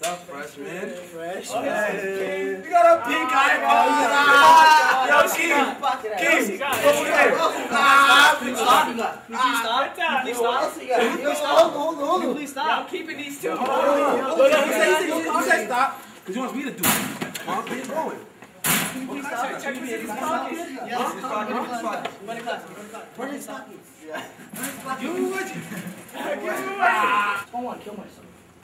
Freshman. Freshman. You got a pink eye. Yo, Keith. Keith. Over there. Please stop. Hold on. Please stop. I'm keeping these two. Who said stop? Because he wants me to do it. Huh? Keep going. Kill myself.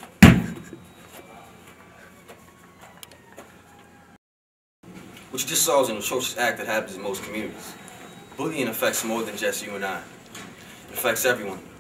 What you just saw is an atrocious act that happens in most communities. Bullying affects more than just you and I. It affects everyone.